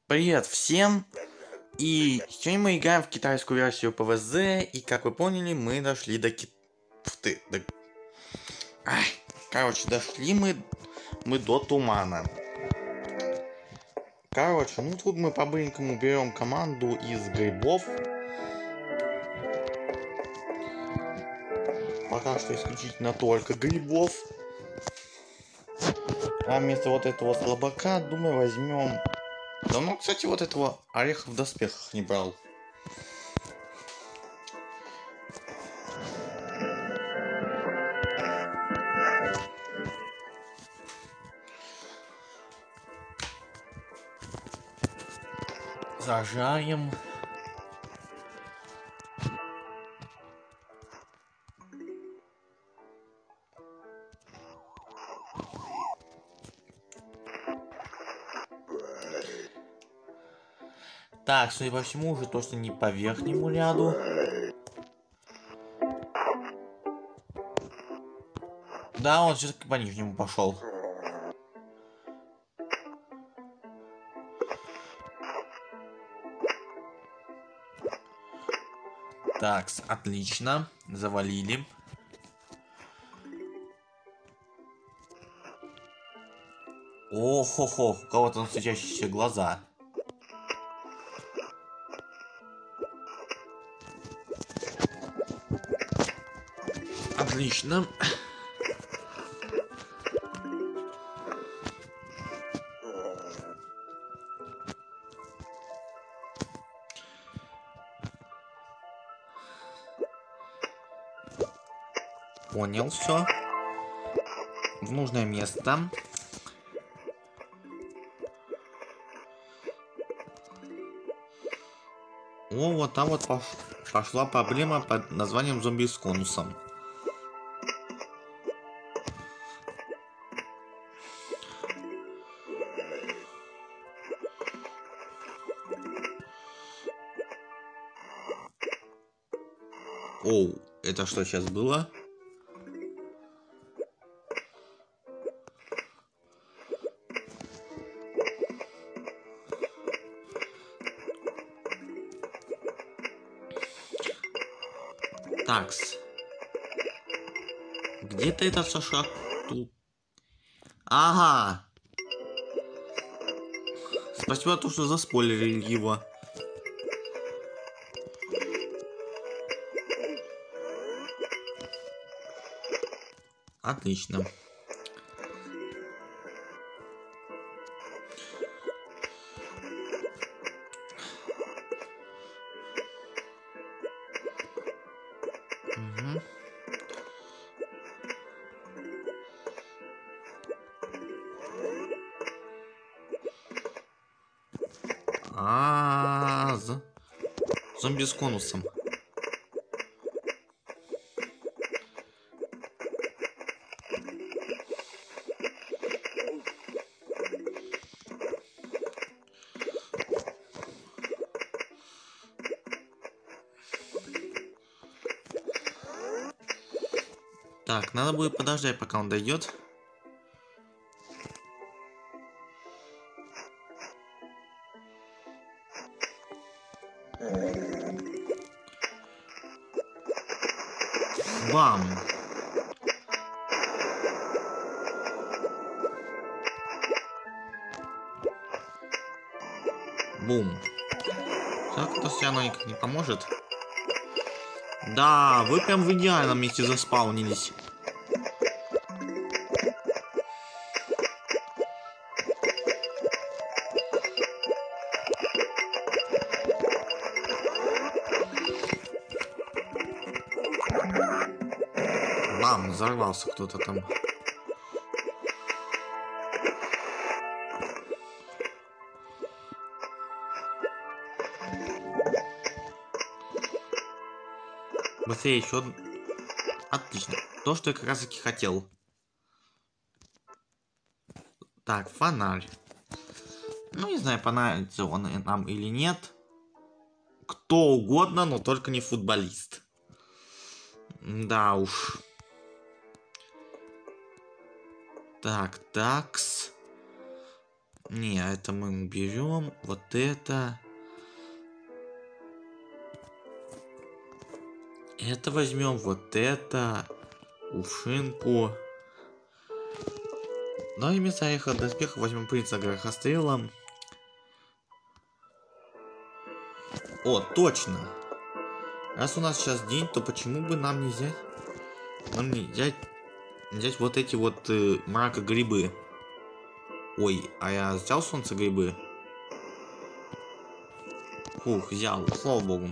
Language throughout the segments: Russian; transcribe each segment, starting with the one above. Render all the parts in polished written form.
Привет всем! И сегодня мы играем в китайскую версию ПВЗ, и как вы поняли, мы дошли до Короче, дошли мы до тумана. Короче, ну тут мы по-быренькому берем команду из грибов. Пока что исключительно только грибов. А вместо вот этого слабака, думаю, возьмем... Давно, кстати, вот этого ореха в доспехах не брал. Зажаем. Так, судя по всему, уже точно не по верхнему ряду. Да, он все-таки по нижнему пошел. Так, отлично. Завалили. О-хо-хо, у кого-то там светящиеся глаза. Отлично. Понял все. В нужное место. О, вот там вот пошла проблема под названием зомби с конусом. Оу, это что сейчас было? Такс. Где-то этот Саша тут. Ага. Спасибо за то, что заспойлерили его. Отлично. Угу. Зомби с конусом. Так, надо будет подождать, пока он дойдет. Бам! Бум! Так, это все равно никак не поможет. Да, вы прям в идеальном месте заспаунились. Бам, взорвался кто-то там. Быстрее еще. Отлично. То, что я как раз таки хотел. Так, фонарь. Ну, не знаю, понравится он нам или нет. Кто угодно, но только не футболист. Да уж. Так, такс. Не, это мы берем. Вот это. Это возьмем. Вот это. Кувшинку. Ну и вместо ореха доспеха возьмем принца грохострела. О, точно. Раз у нас сейчас день, то почему бы нам не взять? Нам не взять вот эти вот мракогрибы. Ой, а я взял солнцегрибы? Фух, взял, слава богу.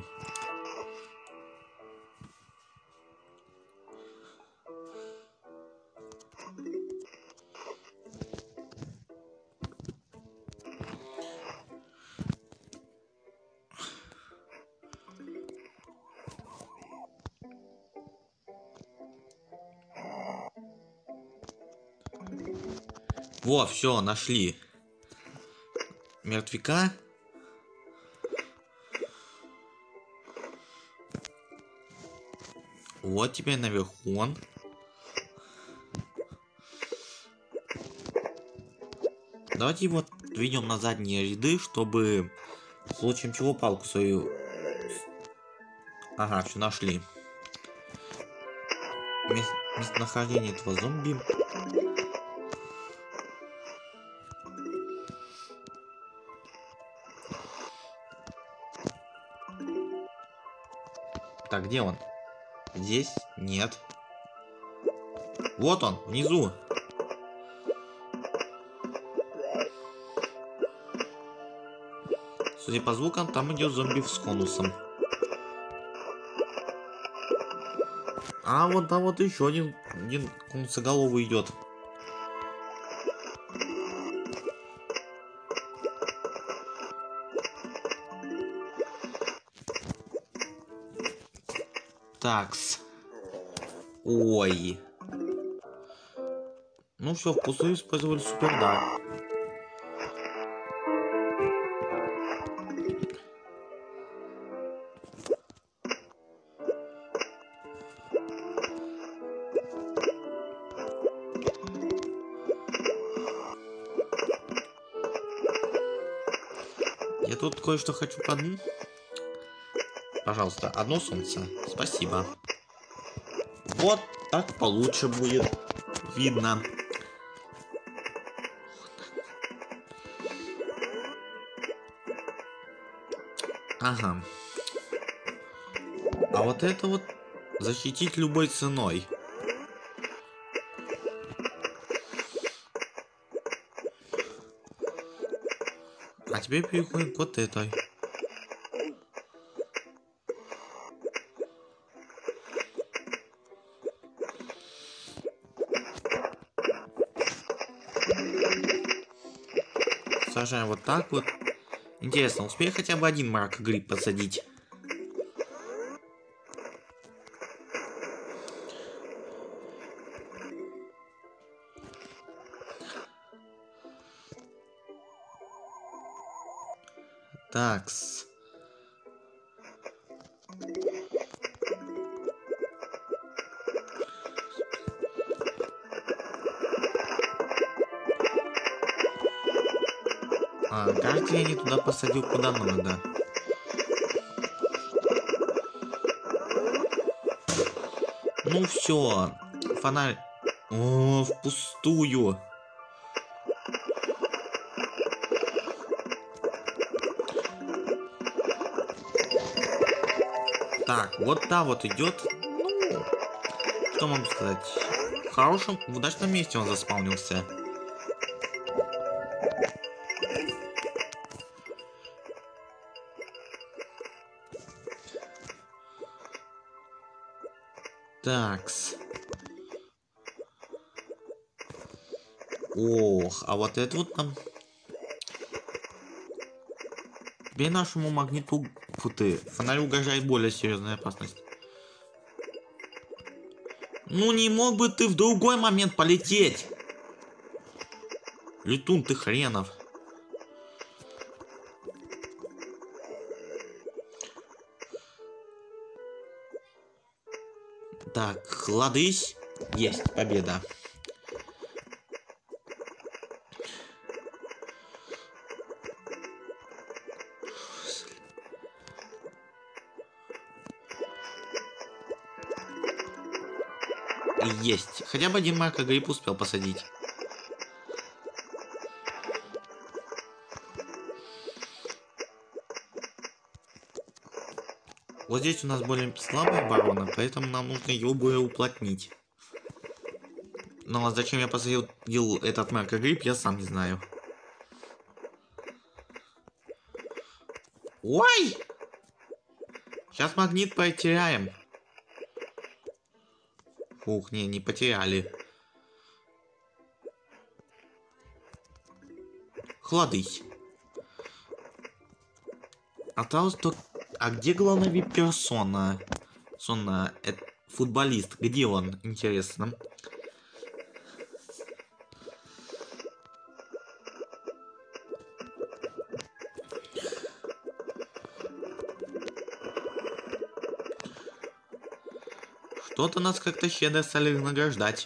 Во, все, нашли. Мертвяка. Вот теперь наверху он. Давайте его ведем на задние ряды, чтобы в случае чего палку свою... Ага, все нашли. Местонахождение этого зомби. Так, где он? Здесь? Нет. Вот он, внизу. Судя по звукам, там идет зомби с конусом. А вот там вот еще один конусоголовый идет. Такс. Ой. Ну все, впустую использовали супердар. Я тут кое-что хочу поднять. Пожалуйста, одно солнце. Спасибо. Вот так получше будет. Видно. Ага. А вот это вот защитить любой ценой. А теперь переходим к вот этой. Сажаем вот так вот. Интересно, успею хотя бы один мракогриб посадить? Такс. Кажется, я не туда посадил, куда надо. Ну все, фонарь. О, впустую. Так, вот та вот идет. Ну, что могу сказать? В хорошем, в удачном месте он заспаунился. Такс. Ох, а вот это вот там... Теперь нашему магниту... Фу ты, фонарь угрожает более серьезная опасность. Ну не мог бы ты в другой момент полететь? Летун ты хренов. Так, ладысь. Есть, победа. Есть. Хотя бы один маркогриб успел посадить. Вот здесь у нас более слабая оборона, поэтому нам нужно ее более уплотнить. Но зачем я посадил этот маркогриб, я сам не знаю. Ой! Сейчас магнит потеряем. Фух, не потеряли. Хладысь. Осталось только... А где главная вип-персона? Футболист. Где он? Интересно. Что-то нас как-то щедро стали награждать.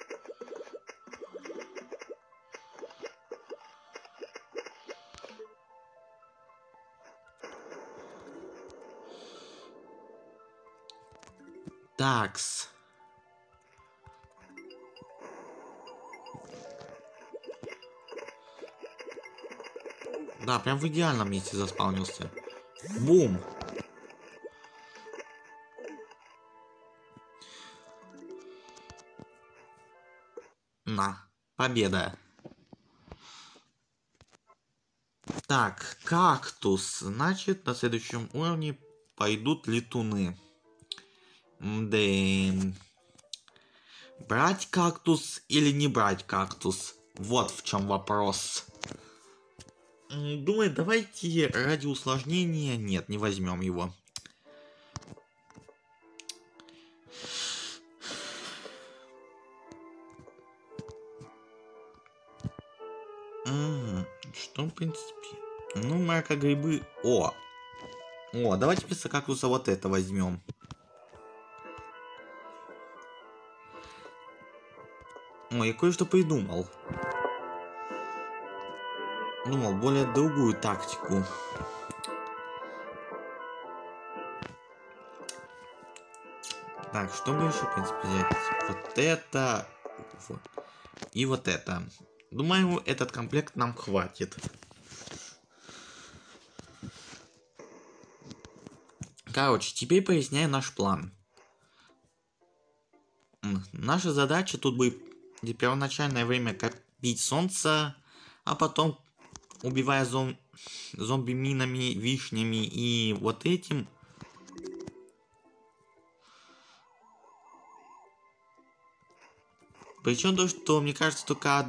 Такс. Да, прям в идеальном месте заспаунился. Бум! На, победа. Так, кактус. Значит, на следующем уровне пойдут летуны. Да. Брать кактус или не брать кактус? Вот в чем вопрос. Думаю, давайте ради усложнения... Нет, не возьмем его. Что, в принципе... Ну, маркогрибы... О, давайте вместо кактуса вот это возьмем. О, я кое-что придумал. Думал, более другую тактику. Так, что бы еще, в принципе, взять? Вот это... И вот это. Думаю, этот комплект нам хватит. Короче, теперь поясняю наш план. Наша задача тут будет первоначальное время копить солнце, а потом, убивая зомби минами, вишнями и вот этим... Причем то, что, мне кажется, только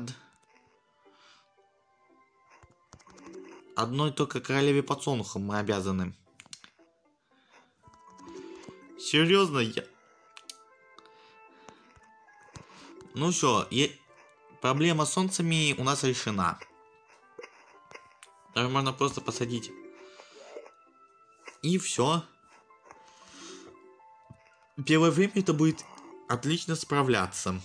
одной только королеве подсолнухом мы обязаны. Серьезно, я... Ну все, проблема с солнцами у нас решена. Даже можно просто посадить. И все. Первое время это будет отлично справляться.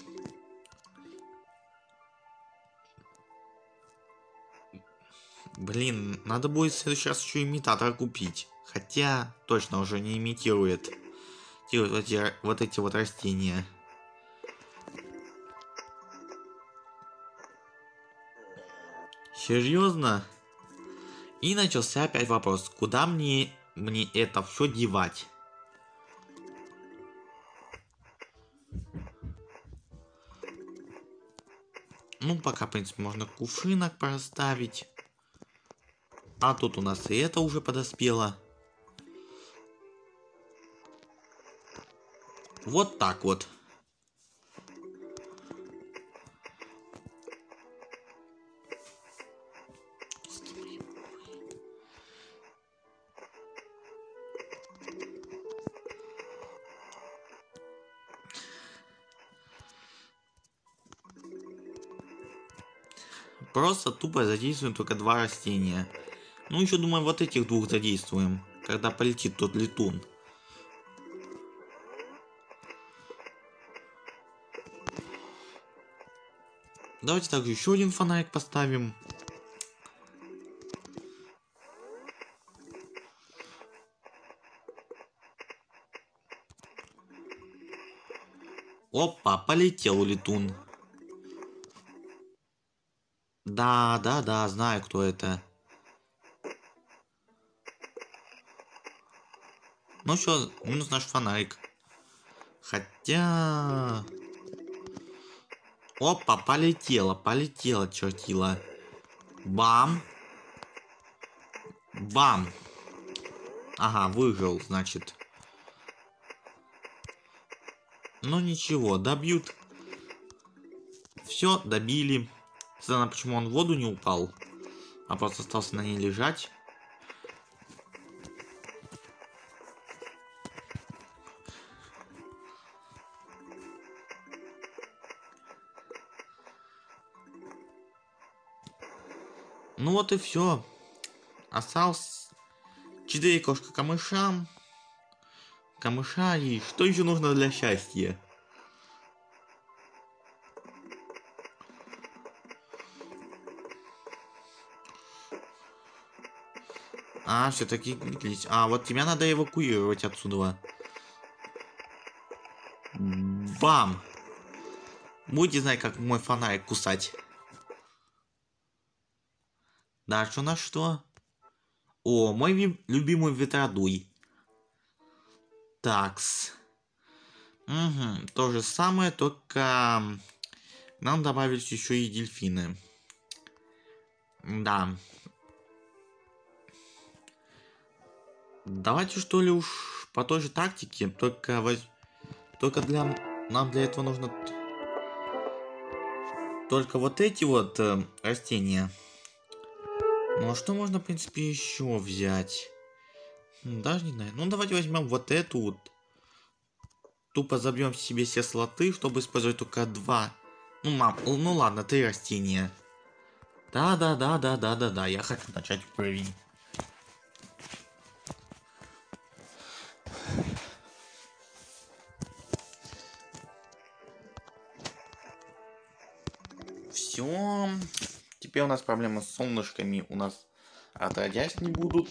Блин, надо будет в следующий раз еще имитатор купить. Хотя, точно уже не имитирует. Вот эти вот растения. Серьезно? И начался опять вопрос, куда мне это все девать? Ну, пока, в принципе, можно кувшинок проставить. А тут у нас и это уже подоспело. Вот так вот. Просто тупо задействуем только два растения. Ну, еще, думаю, вот этих двух задействуем, когда полетит тот летун. Давайте также еще один фонарик поставим. Опа, полетел летун. Да, да, да, знаю, кто это. Ну что, минус наш фонарик. Хотя... Опа, полетела чертила. Бам. Бам. Ага, выжил, значит. Ну ничего, добьют. Все, добили. Странно, почему он в воду не упал, а просто остался на ней лежать. Ну вот и все. Осталось 4 кошка-камыша. Камыша, и что еще нужно для счастья? А, все-таки глядись. А, вот тебя надо эвакуировать отсюда. Бам! Будете знать, как мой фонарик кусать. Да, что на что? О, мой любимый ветродуй. Такс. Угу, то же самое, только нам добавились еще и дельфины. Да. Давайте что ли уж по той же тактике, только нам для этого нужно только вот эти вот растения. Ну а что можно, в принципе, еще взять? Даже не знаю. Ну давайте возьмем вот эту вот. Тупо забьем себе все слоты, чтобы использовать только 2. Ну ладно, 3 растения. Да, я хочу начать уровень. Все. Теперь у нас проблемы с солнышками у нас отродясь не будут.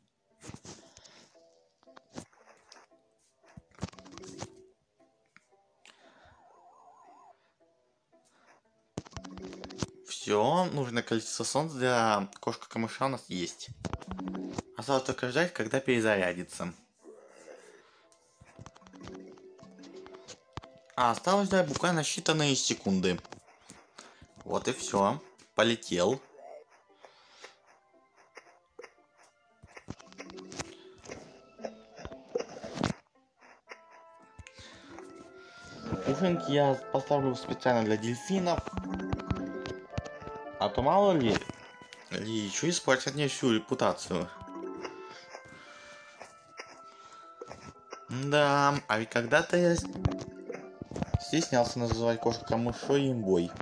Все, нужное количество солнца для кошка-камыша у нас есть. Осталось только ждать, когда перезарядится. А осталось ждать буквально считанные секунды. Вот и все. Полетел. Кувшинки я поставлю специально для дельфинов. А то мало ли еще испортят мне всю репутацию. Да, а ведь когда-то я стеснялся называть кошка-камышой имбой.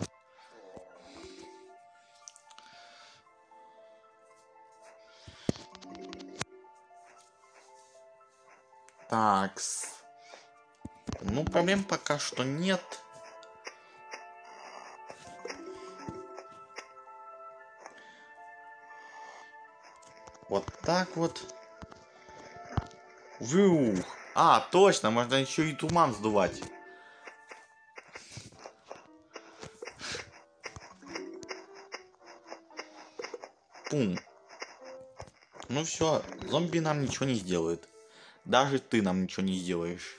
Такс. Ну, проблем пока что нет. Вот так вот. Вух. А, точно, можно еще и туман сдувать. Пум. Ну все, зомби нам ничего не сделает. Даже ты нам ничего не сделаешь.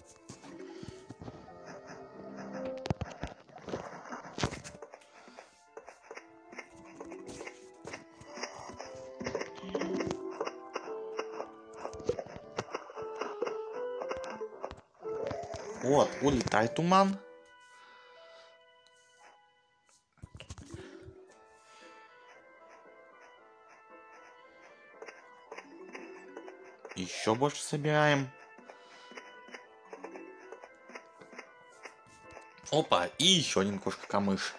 Вот, улетай, туман. Еще больше собираем. Опа, и еще один кошка-камыш.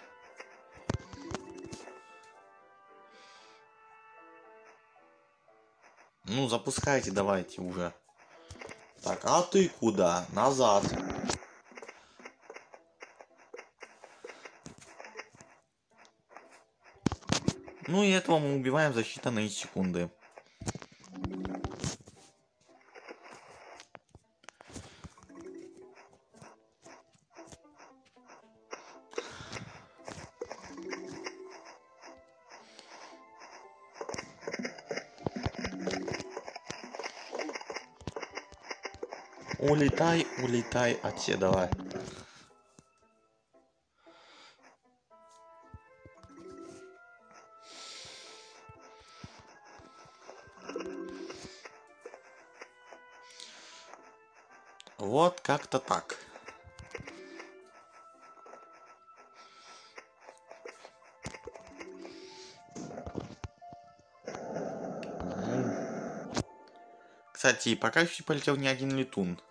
Ну, запускайте давайте уже. Так, а ты куда? Назад. Ну и этого мы убиваем за считанные секунды. Улетай, улетай отсюда. Вот как-то так. Кстати, пока еще не полетел ни один летун.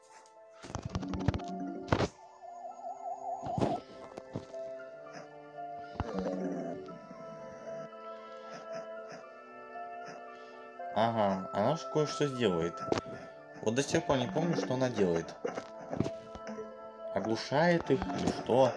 Ага, она же кое-что сделает. Вот до сих пор не помню, что она делает. Оглушает их или что?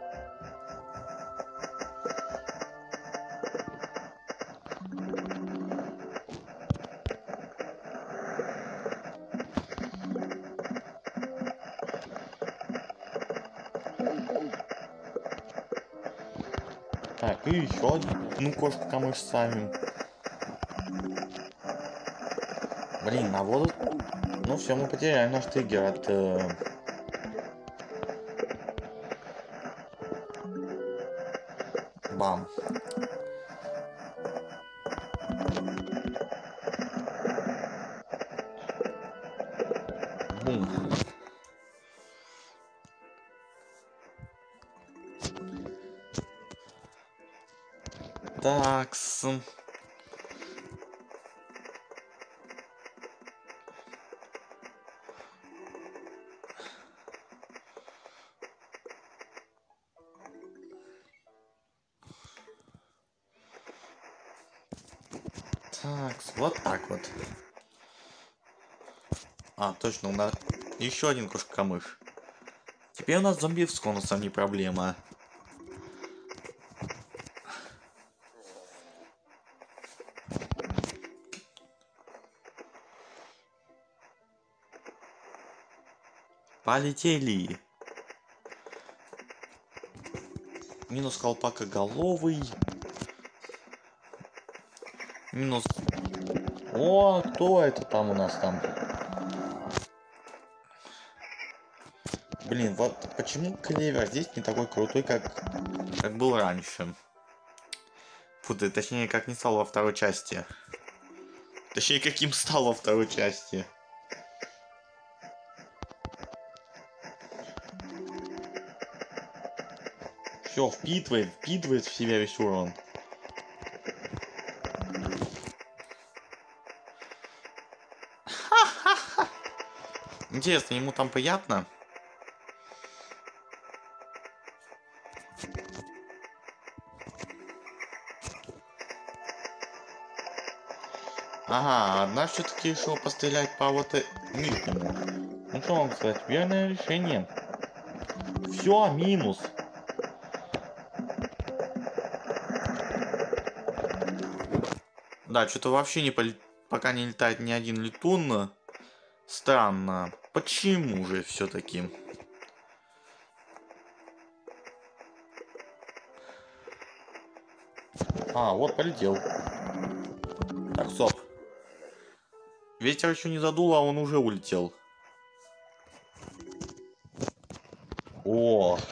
Так, и еще одну кошку-камыш ставим. Блин, а вот... Ну все, мы потеряли наш триггер от... Бам. Бум. Такс. Такс, вот так вот. А, точно, у нас еще один кошка-камыш. Теперь у нас зомби с конусом не проблема. Полетели. Минус колпакоголовый. Минус... О, кто это там у нас там? Блин, вот почему клевер здесь не такой крутой, как был раньше? Фу, точнее, как не стал во второй части. Точнее, каким стал во второй части. Все, впитывает в себя весь урон. Интересно, ему там приятно? Ага, одна все-таки решила пострелять по вот нижнему. Ну что вам сказать, верное решение. Все, минус. Да, что-то вообще пока не летает ни один летун. Странно. Почему же все-таки? А, вот полетел. Так, стоп. Ветер еще не задул, а он уже улетел. О,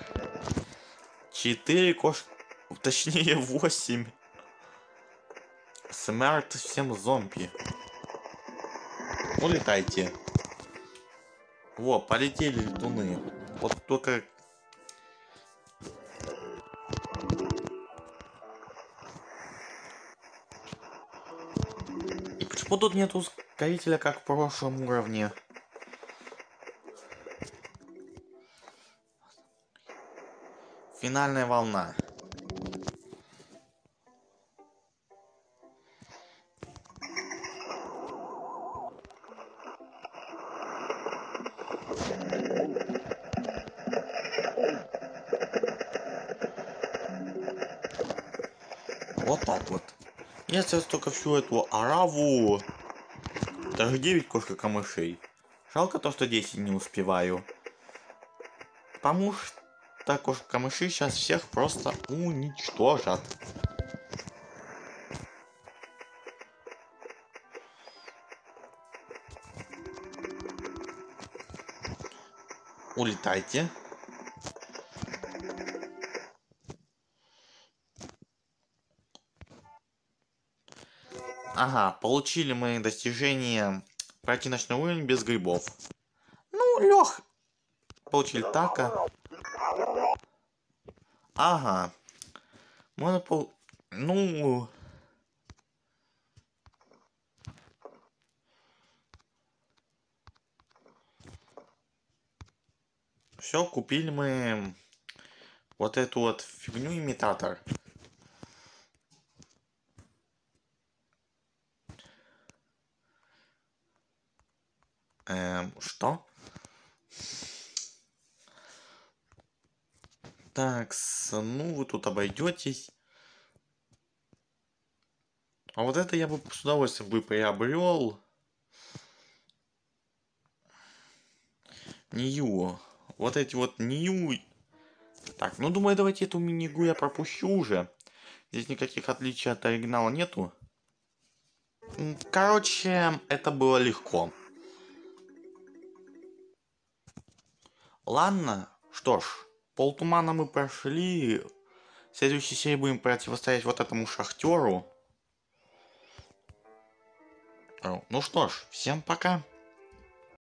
4 кошки, точнее 8. Смерть всем зомби. Улетайте. Во, полетели летуны. Вот только... И почему тут нет ускорителя, как в прошлом уровне? Финальная волна. Вот так вот. Если только всю эту ораву... Даже 9 кошка-камышей. Жалко то, что 10 не успеваю. Потому что кошка-камыши сейчас всех просто уничтожат. Улетайте. Ага, получили мы достижение пройти ночной уровень без грибов. Ну, лег. Получили така. Ага. Можно Ну... Все, купили мы вот эту вот фигню имитатор. Что? Так, ну вы тут обойдетесь. А вот это я бы с удовольствием бы приобрел. Нью. Вот эти вот Нью. Так, ну думаю, давайте эту мини-игру я пропущу уже. Здесь никаких отличий от оригинала нету. Короче, это было легко. Ладно, что ж, полтумана мы прошли. В следующей серии будем противостоять вот этому шахтеру. Ну что ж, всем пока.